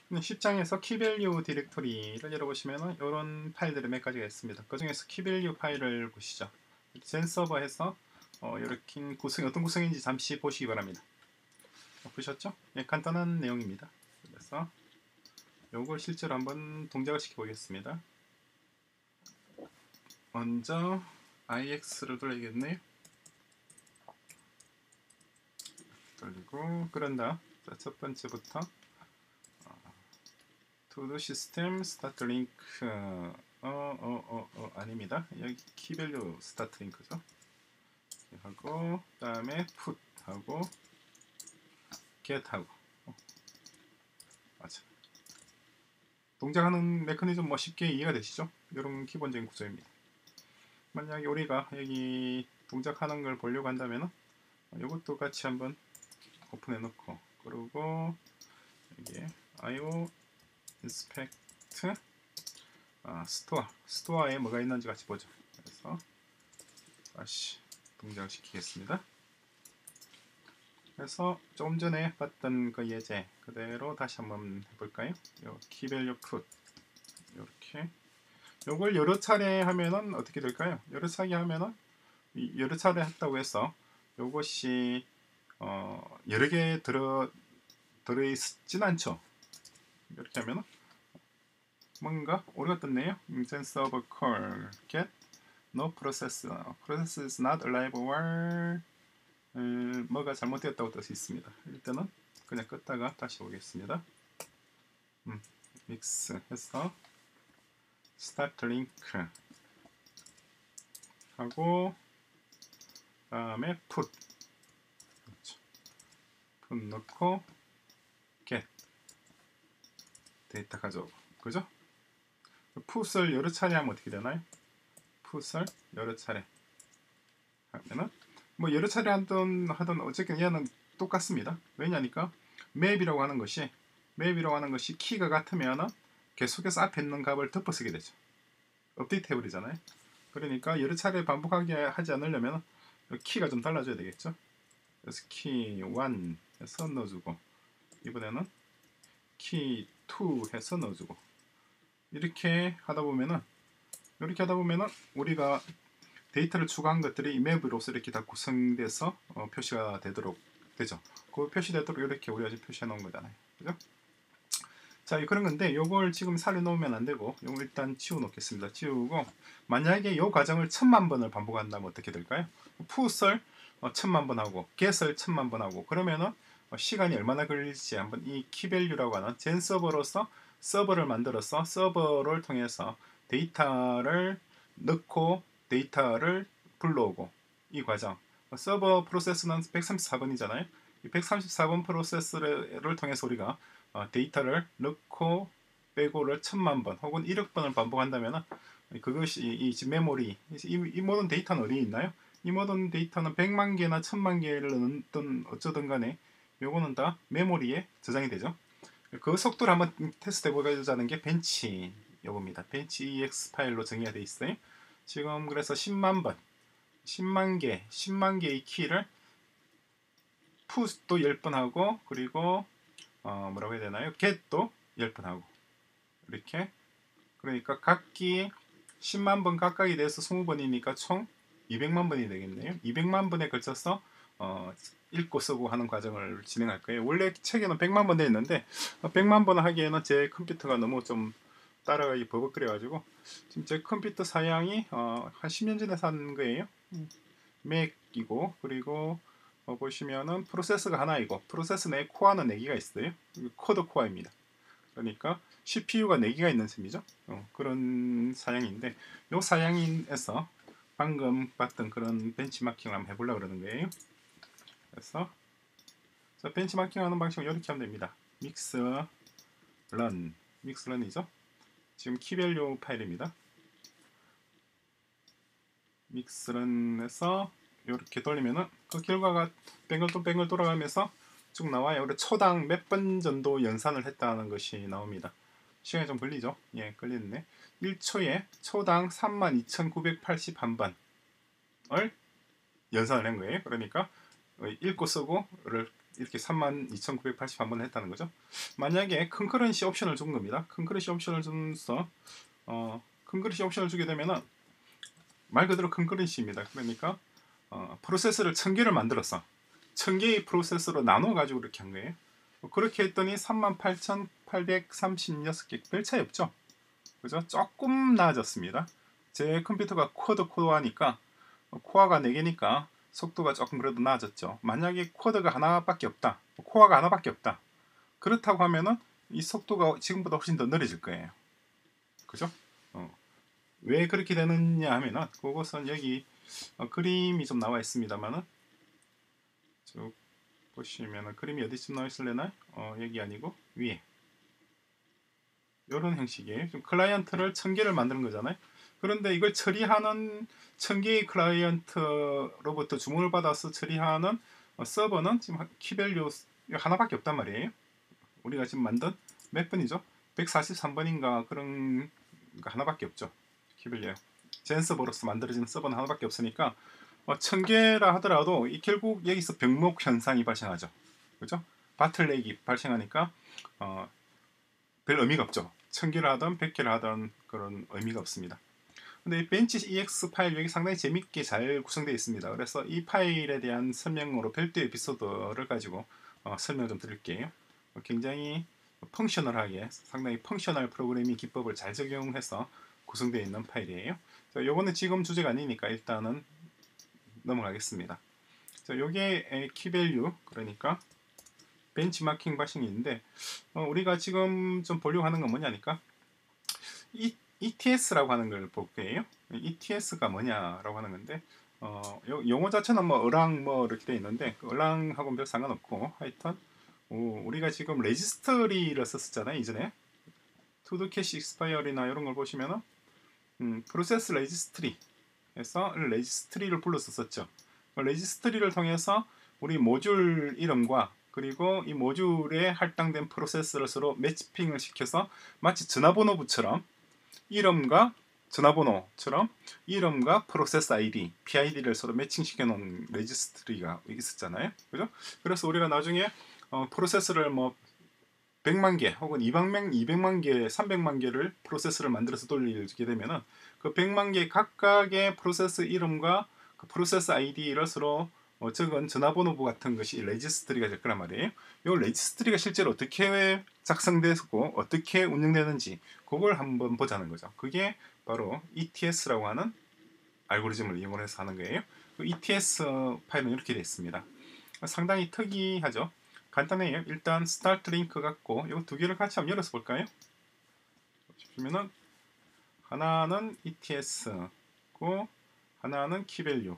10장에서 키밸류 디렉토리를 열어보시면 이런 파일들이 몇 가지가 있습니다. 그 중에서 키밸류 파일을 보시죠. 젠서버에서 이렇게 구성, 어떤 구성인지 잠시 보시기 바랍니다. 보셨죠? 예, 간단한 내용입니다. 그래서 요걸 실제로 한번 동작을 시켜보겠습니다. 먼저 IX를 돌려야겠네요. 돌리고 그런다. 자, 첫 번째부터 to do system start link 아닙니다. 여기 키밸류 스타트 링크죠. 하고 그다음에 put 하고 get 하고 맞아. 동작하는 메커니즘 뭐 쉽게 이해가 되시죠? 이런 기본적인 구조입니다. 만약에 우리가 여기 동작하는 걸 보려고 한다면 이것도 같이 한번 오픈해 놓고 그리고 여기 IO inspect 스토어에 뭐가 있는지 같이 보죠. 그래서 다시 동작을 시키겠습니다. 그래서 조금 전에 봤던 그 예제 그대로 다시 한번 해볼까요? 요 키밸류 put 이렇게 요걸 여러 차례 하면은 어떻게 될까요? 여러 차례 하면은 여러 차례 했다고 해서 요것이 여러 개 들어있진 않죠. 이렇게 하면은 뭔가 오류가 떴네요. server call get no process is not alive or 뭐가 잘못되었다고 뜻이 있습니다. 일단은 그냥 껐다가 다시 오겠습니다. 믹스 해서 start link 하고 다음에 put 넣고 get 데이터 가져오고 그죠? put을 여러 차례 하면 어떻게 되나요? put을 여러 차례 하면은 뭐 여러 차례 하든 어쨌든 얘는 똑같습니다. 왜냐니까 맵이라고 하는 것이 키가 같으면은 계속해서 앞에 있는 값을 덮어쓰게 되죠. 업데이트 해버리잖아요. 그러니까 여러 차례 반복하게 하지 않으려면 키가 좀 달라져야 되겠죠. 그래서 키 1 해서 넣어주고 이번에는 키 2 해서 넣어주고 이렇게 하다 보면은 우리가 데이터를 추가한 것들이 이 맵으로서 이렇게 다 구성돼서 표시가 되도록 되죠. 그 표시되도록 이렇게 우리가 지금 표시해 놓은 거잖아요. 그죠? 자, 그런 건데 요걸 지금 살려놓으면 안 되고 요걸 일단 지워 놓겠습니다. 지우고 만약에 요 과정을 1000만 번을 반복한다면 어떻게 될까요? put을 1000만 번 하고 get을 1000만 번 하고 그러면은 시간이 얼마나 걸릴지 한번 이 키밸류라고 하는 젠 서버로서 서버를 만들어서 서버를 통해서 데이터를 넣고 데이터를 불러오고 이 과정 서버 프로세스는 134번이잖아요. 이 134번 프로세스를 통해서 우리가 데이터를 넣고 빼고를 1000만 번 혹은 1억 번을 반복한다면 그것이 이 메모리 이 모든 데이터는 어디에 있나요? 이 모든 데이터는 100만 개나 1000만 개를 넣든 어쩌든 간에 요거는 다 메모리에 저장이 되죠. 그 속도를 한번 테스트 해보자는 게 벤치 요겁니다. 벤치 EX 파일로 정의가 되어 있어요. 지금 그래서 10만 개의 키를 put도 10번 하고 그리고 뭐라고 해야 되나요? get도 10번 하고 이렇게 그러니까 각기 10만 번 각각이 돼서 20번이니까 총 200만 번이 되겠네요. 200만 번에 걸쳐서 읽고 쓰고 하는 과정을 진행할 거예요. 원래 책에는 100만 번 되어 있는데 100만 번 하기에는 제 컴퓨터가 너무 좀 따라가기 버벅거려가지고 지금 제 컴퓨터 사양이 한 10년 전에 산 거예요. 맥이고 그리고 보시면은 프로세서가 하나이고 프로세서 내 코어는 4개가 있어요. 코드 코어입니다. 그러니까 CPU가 4개가 있는 셈이죠. 그런 사양인데 이 사양에서 방금 봤던 그런 벤치마킹을 한번 해보려고 그러는 거예요. 그래서 벤치마킹 하는 방식은 이렇게 하면 됩니다. 믹스런이죠. 지금 키밸류 파일입니다. 믹스런에서 이렇게 돌리면은 그 결과가 뱅글 돌아가면서 쭉 나와요. 우리 초당 몇 번 정도 연산을 했다는 것이 나옵니다. 시간이 좀 걸리죠? 예, 걸리는데 1초에 초당 32,981번을 연산을 한 거예요. 그러니까 읽고 쓰고를 이렇게 32,981번 했다는 거죠. 만약에 컨커런시 옵션을 준 겁니다. 컨커런시 옵션을 줘서 컨커런시 옵션을 주게 되면은 말 그대로 컨커런시입니다. 그러니까 프로세스를 1000개를 만들어서 1000개의 프로세스로 나눠 가지고 이렇게 한 거예요. 그렇게 했더니 38,836개 별 차이 없죠. 그죠? 조금 나아졌습니다. 제 컴퓨터가 쿼드 코어하니까 코어가 4개니까 속도가 조금 그래도 나아졌죠. 만약에 쿼드가 하나밖에 없다, 코어가 하나밖에 없다. 그렇다고 하면은 이 속도가 지금보다 훨씬 더 느려질 거예요. 그죠? 왜 그렇게 되느냐 하면은 그것은 여기 그림이 좀 나와 있습니다만은 쭉 보시면은 그림이 어디쯤 나와 있을래나? 여기 아니고 위에 이런 형식이에요. 좀 클라이언트를 1000개를 만드는 거잖아요. 그런데 이걸 처리하는 1000개의 클라이언트로부터 주문을 받아서 처리하는 서버는 지금 키밸류 하나밖에 없단 말이에요. 우리가 지금 만든 몇 번이죠? 143번인가 그런 거 하나밖에 없죠. 키밸류. 젠서버로서 만들어진 서버는 하나밖에 없으니까 1000개라 하더라도 결국 여기서 병목 현상이 발생하죠. 그죠? 바틀렉이 발생하니까 별 의미가 없죠. 1000개를 하든 100개를 하든 그런 의미가 없습니다. 근데 이 벤치 EX 파일 여기 상당히 재밌게 잘 구성되어 있습니다. 그래서 이 파일에 대한 설명으로 별도의 에피소드를 가지고 설명을 좀 드릴게요. 굉장히 펑셔널하게 상당히 펑셔널 프로그래밍 기법을 잘 적용해서 구성되어 있는 파일이에요. 자, 요거는 지금 주제가 아니니까 일단은 넘어가겠습니다. 자, 요게 키밸류 그러니까 벤치마킹 방식이 있는데 우리가 지금 좀 보려고 하는 건 뭐냐니까 ETS라고 하는 걸 볼 거예요. ETS가 뭐냐라고 하는 건데 용어 자체는 뭐 어랑 뭐 이렇게 돼 있는데 어랑하고는 별 상관없고 하여튼 우리가 지금 레지스터리를 썼었잖아요 이전에 투두 캐시 익스파이어리나 이런 걸 보시면은 프로세스 레지스트리에서 레지스트리를 불렀었죠. 레지스트리를 통해서 우리 모듈 이름과 그리고 이 모듈에 할당된 프로세스를 서로 매치핑을 시켜서 마치 전화번호부처럼 이름과 전화번호처럼 이름과 프로세스 아이디, PID를 서로 매칭시켜 놓은 레지스트리가 있었잖아요. 그죠? 그래서 우리가 나중에 프로세스를 뭐 100만 개 혹은 200만 개, 300만 개를 프로세스를 만들어서 돌리게 되면은 그 100만 개 각각의 프로세스 이름과 그 프로세스 아이디를 서로 적은 전화번호부 같은 것이 레지스트리가 될 거란 말이에요. 이 레지스트리가 실제로 어떻게 작성되고 어떻게 운영되는지 그걸 한번 보자는 거죠. 그게 바로 ETS라고 하는 알고리즘을 이용해서 하는 거예요. 그 ETS 파일은 이렇게 되어 있습니다. 상당히 특이하죠. 간단해요. 일단 스타트 링크 갖고 이 두 개를 같이 한번 열어서 볼까요? 보시면은 하나는 ETS고 하나는 키밸류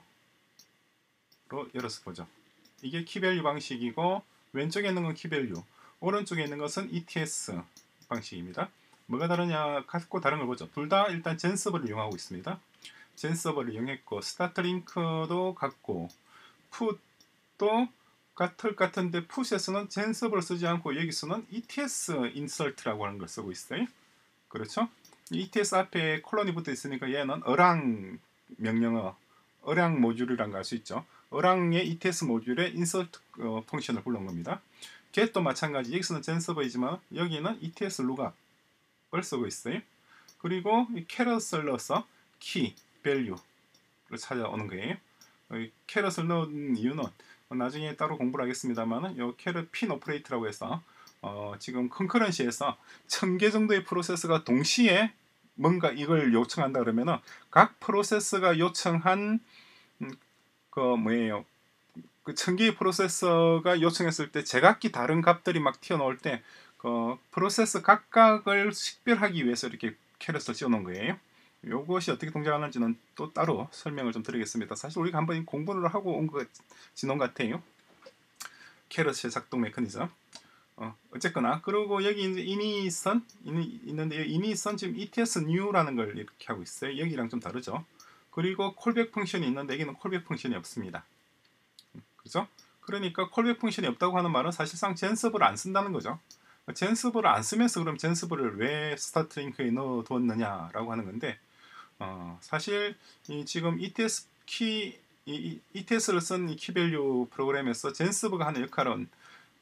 열어서 보죠. 이게 키밸류 방식이고 왼쪽에 있는 건 키밸류, 오른쪽에 있는 것은 ETS 방식입니다. 뭐가 다르냐 갖고 다른 걸 보죠. 둘 다 일단 젠서버를 이용하고 있습니다. 젠서버를 이용했고 스타트 링크도 같고 풋도 같은데 풋에서는 젠서버를 쓰지 않고 여기서는 ETS 인설트라고 하는 걸 쓰고 있어요. 그렇죠? ETS 앞에 콜론이 붙어 있으니까 얘는 어랑 명령어, 어랑 모듈이라는 걸 알 수 있죠. 어랑의 ETS 모듈에 인서트 펑션을 불러온 겁니다. get도 마찬가지. 여기서는 젠서버이지만 여기는 ETS 룩업을 쓰고 있어요. 그리고 이 캐럿을 넣어서 키, 밸류를 찾아오는 거예요. 캐럿을 넣은 이유는 나중에 따로 공부를 하겠습니다만 이 캐럿 핀 오퍼레이트라고 해서 지금 컨커런시에서 1000개 정도의 프로세스가 동시에 뭔가 이걸 요청한다 그러면은 각 프로세스가 요청한 그 뭐예요? 그 1000개의 프로세서가 요청했을 때 제각기 다른 값들이 막 튀어나올 때 그 프로세스 각각을 식별하기 위해서 이렇게 캐럿을 씌워놓은 거예요. 이것이 어떻게 동작하는지는 또 따로 설명을 좀 드리겠습니다. 사실 우리가 한번 공부를 하고 온 것 같아요. 캐럿의 작동 메커니즘. 어쨌거나 그리고 여기 이제 init선 있는데 init선 지금 ETS new라는 걸 이렇게 하고 있어요. 여기랑 좀 다르죠. 그리고 콜백 펑션이 있는데 여기는 콜백 펑션이 없습니다. 그죠? 그러니까 콜백 펑션이 없다고 하는 말은 사실상 젠서버를 안 쓴다는 거죠. 젠서버를 안 쓰면서 그럼 젠서버를 왜 스타트 링크에 넣어 두었느냐라고 하는 건데 사실 지금 ETS를 쓴 이 키밸류 프로그램에서 젠서버가 하는 역할은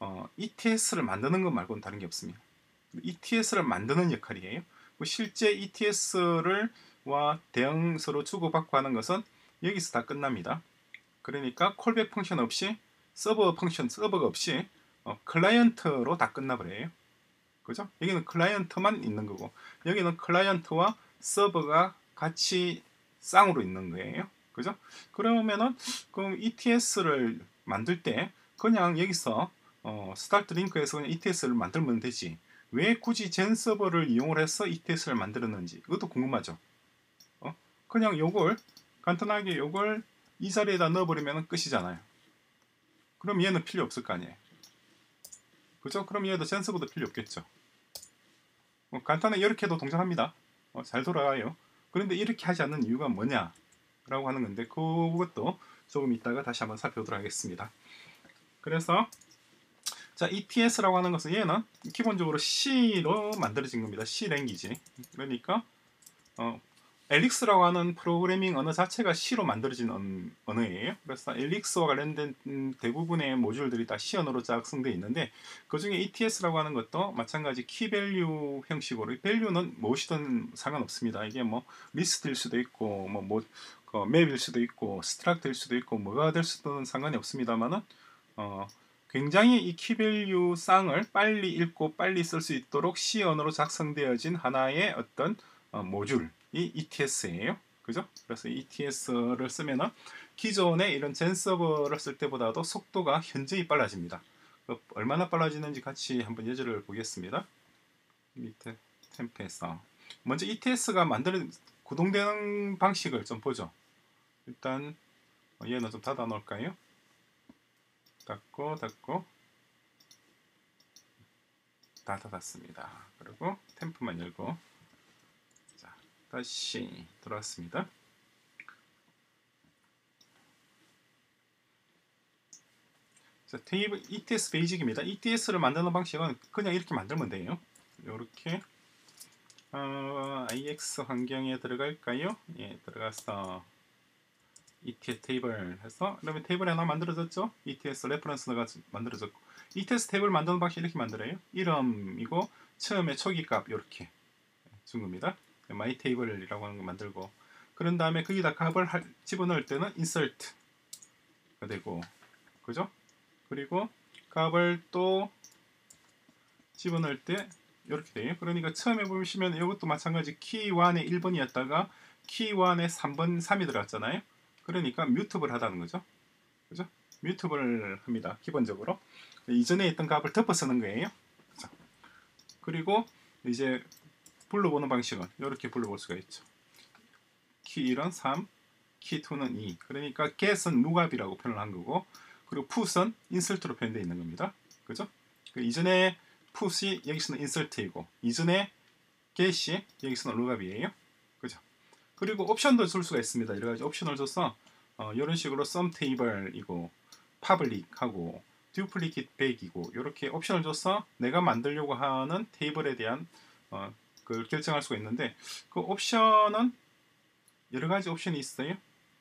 ETS를 만드는 것 말고는 다른 게 없습니다. ETS를 만드는 역할이에요. 실제 ETS를 와 대응서로 주고받고 하는 것은 여기서 다 끝납니다. 그러니까 콜백 펑션 없이 서버가 없이 클라이언트로 다 끝나버려요. 그죠? 여기는 클라이언트만 있는 거고 여기는 클라이언트와 서버가 같이 쌍으로 있는 거예요. 그죠? 그러면은 그럼 ETS를 만들 때 그냥 여기서 스타트 링크에서 그냥 ETS를 만들면 되지. 왜 굳이 젠 서버를 이용을 해서 ETS를 만들었는지 그것도 궁금하죠. 그냥 요걸 간단하게 요걸 이 자리에다 넣어버리면 끝이잖아요. 그럼 얘는 필요 없을 거 아니에요. 그죠? 그럼 얘도 젠 서버도 필요 없겠죠. 간단하게 이렇게도 동작합니다. 잘 돌아가요. 그런데 이렇게 하지 않는 이유가 뭐냐 라고 하는 건데 그것도 조금 이따가 다시 한번 살펴보도록 하겠습니다. 그래서 자 ETS라고 하는 것은 얘는 기본적으로 C로 만들어진 겁니다. C 랭귀지. 그러니까 엘릭스라고 하는 프로그래밍 언어 자체가 C로 만들어진 언어예요. 그래서 엘릭스와 관련된 대부분의 모듈들이 다 C 언어로 작성되어 있는데 그 중에 ETS라고 하는 것도 마찬가지 키밸류 형식으로 밸류는 무엇이든 상관없습니다. 이게 뭐 리스트일 수도 있고 맵일 수도 있고 스트럭트일 수도 있고 뭐가 될 수도 상관이 없습니다만은 굉장히 이 키밸류 쌍을 빨리 읽고 빨리 쓸 수 있도록 C 언어로 작성되어진 하나의 어떤 모듈이 ETS예요. 그죠? 그래서 ETS를 쓰면은 기존의 이런 젠 서버를 쓸 때보다도 속도가 현저히 빨라집니다. 얼마나 빨라지는지 같이 한번 예제를 보겠습니다. 밑에 템프에서 먼저 ETS가 구동되는 방식을 좀 보죠. 일단 얘는 좀 닫아 놓을까요? 닫고 다 닫았습니다. 그리고 템프만 열고 자 다시 들어왔습니다. 자, 테이블 ETS 베이직입니다. ETS를 만드는 방식은 그냥 이렇게 만들면 돼요. 이렇게 IX 환경에 들어갈까요? 예, 들어가서 ETS 테이블 해서 그러면 테이블 하나 만들어졌죠? ETS 레퍼런스가 만들어졌고 ETS 테이블 만드는 방식 이렇게 만들어요. 이름이고 처음에 초기값 이렇게 준 겁니다. my table이라고 하는 거 만들고 그런 다음에 거기다 값을 집어넣을 때는 insert가 되고 그죠? 그리고 값을 또 집어넣을 때 이렇게 돼요. 그러니까 처음에 보시면 이것도 마찬가지 키1에 1번이었다가 키1에 3번 3이 들어갔잖아요. 그러니까 뮤트블 하다는 거죠. 그죠? 뮤트블 합니다. 기본적으로 이전에 있던 값을 덮어 쓰는 거예요. 그죠? 그리고 이제 불러보는 방식은 이렇게 불러볼 수가 있죠. 키1은 3, 키2는 2. 그러니까 get은 lookup이라고 표현을 한 거고 그리고 put은 insert로 표현되어 있는 겁니다. 그죠? 이전에 put이 여기서는 insert이고 이전에 get이 여기서는 lookup이에요. 그죠? 그리고 옵션도 줄 수가 있습니다. 여러 가지 옵션을 줘서 이런 식으로 sum table이고 public하고 duplicate back이고 이렇게 옵션을 줘서 내가 만들려고 하는 테이블에 대한 그걸 결정할 수가 있는데 그 옵션은 여러 가지 옵션이 있어요.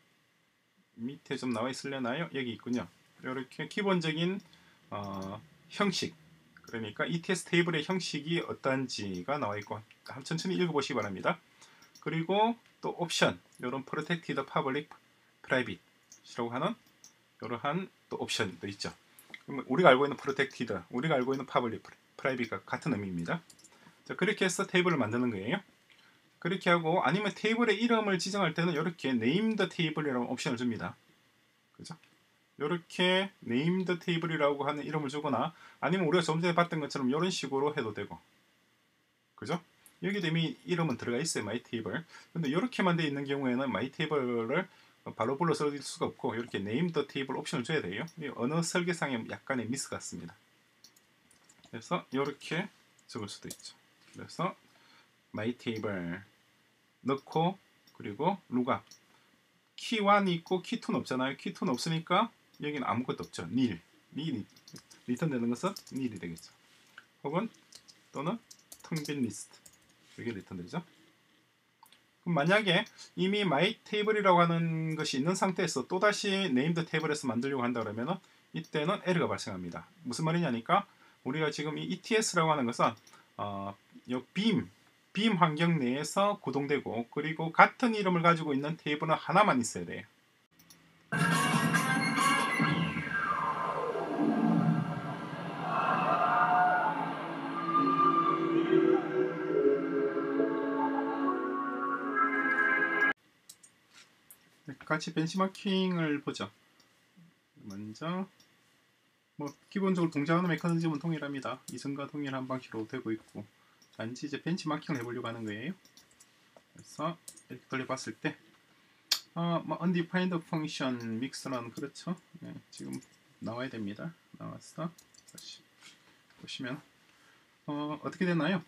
밑에 좀 나와 있으려나요? 여기 있군요. 이렇게 기본적인 형식 그러니까 ETS 테이블의 형식이 어떤지가 나와 있고 천천히 읽어보시기 바랍니다. 그리고 또 옵션 이런 protected public private라고 하는 이러한 또 옵션도 있죠. 우리가 알고 있는 protected, 우리가 알고 있는 public, private가 같은 의미입니다. 자, 그렇게 해서 테이블을 만드는 거예요. 그렇게 하고 아니면 테이블의 이름을 지정할 때는 이렇게 name the table이라는 옵션을 줍니다. 그죠? 이렇게 name the table이라고 하는 이름을 주거나 아니면 우리가 좀 전에 봤던 것처럼 이런 식으로 해도 되고 그죠? 여기도 이미 이름은 들어가 있어요. my table. 근데 이렇게만 돼 있는 경우에는 my table을 바로 불러 쓸 수가 없고 이렇게 name the table 옵션을 줘야 돼요. 언어 설계상의 약간의 미스 같습니다. 그래서 이렇게 적을 수도 있죠. 그래서 my table 넣고 그리고 lookup 키1이 있고 키2는 없잖아요. 키2는 없으니까 여기는 아무것도 없죠. nil 리턴 되는 것은 nil이 되겠죠. 혹은 또는 텅빈 리스트 이게 리턴 되죠. 그럼 만약에 이미 my table이라고 하는 것이 있는 상태에서 또다시 named table에서 만들려고 한다 그러면은 이때는 에러가 발생합니다. 무슨 말이냐니까 우리가 지금 이 ETS라고 하는 것은 이 빔 환경 내에서 구동되고 그리고 같은 이름을 가지고 있는 테이블은 하나만 있어야 돼요. 같이 벤치마킹을 보죠. 먼저 기본적으로 동작하는 메커니즘은 동일합니다. 이전과 동일한 방식으로 되고 있고 단지 이제 벤치마킹을 해보려고 하는 거예요. 그래서 이렇게 돌려봤을 때 undefined function mix는 그렇죠. 네, 지금 나와야 됩니다. 나왔어. 다시 보시면 어떻게 되나요?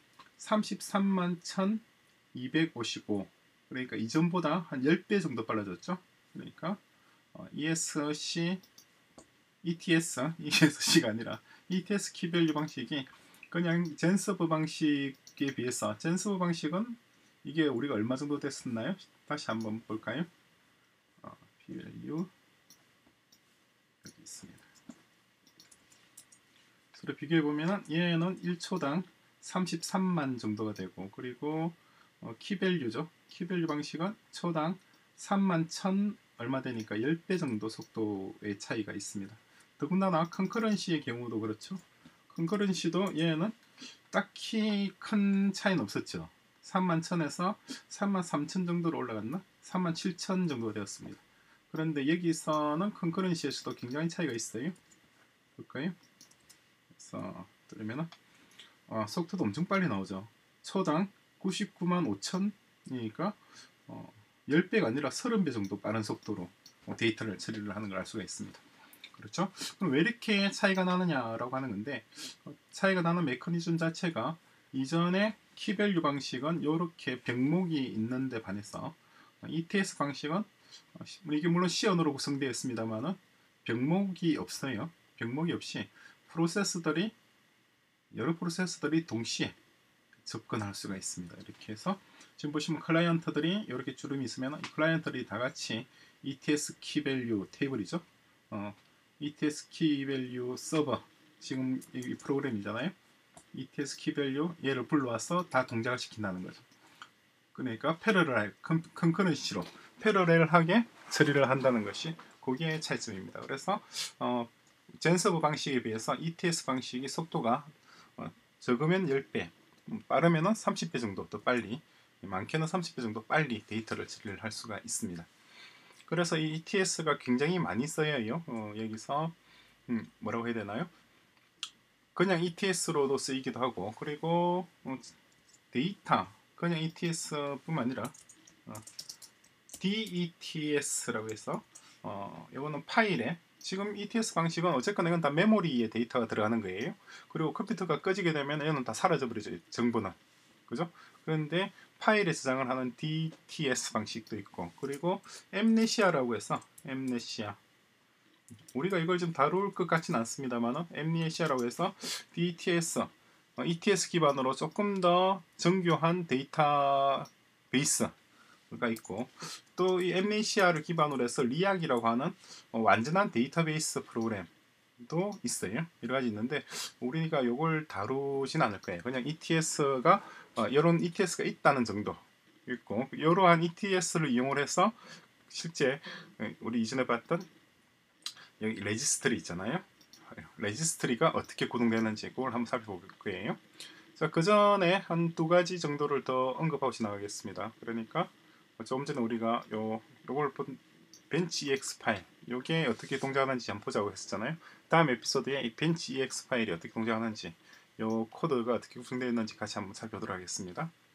331,255 그러니까 이전보다 한 10배 정도 빨라졌죠. 그러니까 ETS가 아니라 ETS 키밸류 방식이 그냥 젠서브 방식에 비해서 젠서브 방식은 이게 우리가 얼마 정도 됐었나요? 다시 한번 볼까요? P-value 여기 있습니다. 서로 비교해 보면 얘는 1초당 33만 정도가 되고 그리고 키밸류죠. 키밸류 방식은 초당 31,000 얼마 되니까 10배 정도 속도의 차이가 있습니다. 더군다나 컨커런시의 경우도 그렇죠. 컨커런시도 얘는 딱히 큰 차이는 없었죠. 31,000에서 33,000 정도로 올라갔나? 37,000 정도가 되었습니다. 그런데 여기서는 컨커런시에서도 굉장히 차이가 있어요. 볼까요? 그래서 그러면은 속도도 엄청 빨리 나오죠. 초당 995,000이니까 10배가 아니라 30배 정도 빠른 속도로 데이터를 처리를 하는 걸 알 수가 있습니다. 그렇죠? 그럼 왜 이렇게 차이가 나느냐라고 하는 건데 차이가 나는 메커니즘 자체가 이전에 키밸류 방식은 이렇게 병목이 있는데 반해서 ETS 방식은 이게 물론 C 언어로 구성되어 있습니다만은 병목이 없어요. 병목이 없이 여러 프로세서들이 동시에 접근할 수가 있습니다. 이렇게 해서 지금 보시면 클라이언트들이 이렇게 주름이 있으면 이 클라이언트들이 다 같이 ETS 키밸류 테이블이죠. ETS 키밸류 서버 지금 이 프로그램이잖아요. ETS 키밸류 얘를 불러와서 다 동작을 시킨다는 거죠. 그러니까 컨커런시로 패러렐하게 처리를 한다는 것이 그게 차이점입니다. 그래서 젠서브 방식에 비해서 ETS 방식이 속도가 적으면 10배, 빠르면 30배 정도 더 빨리, 많게는 30배 정도 빨리 데이터를 처리를 할 수가 있습니다. 그래서 이 ETS가 굉장히 많이 써요. 여기서 뭐라고 해야 되나요? 그냥 ETS로도 쓰이기도 하고 그리고 데이터 그냥 ETS뿐만 아니라 DETS라고 해서 이거는 파일에 지금 ETS 방식은 어쨌거나 이건 다 메모리에 데이터가 들어가는 거예요. 그리고 컴퓨터가 꺼지게 되면 이거는 다 사라져 버리죠. 정보는. 그죠? 그런데 파일에 저장을 하는 DTS 방식도 있고 그리고 엠네시아라고 해서 엠네시아 우리가 이걸 좀 다룰 것 같지는 않습니다만 엠네시아라고 해서 DTS ETS 기반으로 조금 더 정교한 데이터베이스가 있고 또 이 엠네시아를 기반으로 해서 리악이라고 하는 완전한 데이터베이스 프로그램도 있어요. 여러 가지 있는데 우리가 이걸 다루진 않을 거예요. 그냥 ETS가 이런 ETS가 있다는 정도 있고 이러한 ETS를 이용을 해서 실제 우리 이전에 봤던 여기 레지스트리 있잖아요. 레지스트리가 어떻게 구동되는지 그걸 한번 살펴볼 거예요. 자, 그 전에 한 두 가지 정도를 더 언급하고 지나가겠습니다. 그러니까 조금 전에 우리가 요걸 본 벤치 EX 파일 요게 어떻게 동작하는지 한번 보자고 했었잖아요. 다음 에피소드에 이 벤치 EX 파일이 어떻게 동작하는지 요 코드가 어떻게 구성되어 있는지 같이 한번 살펴보도록 하겠습니다.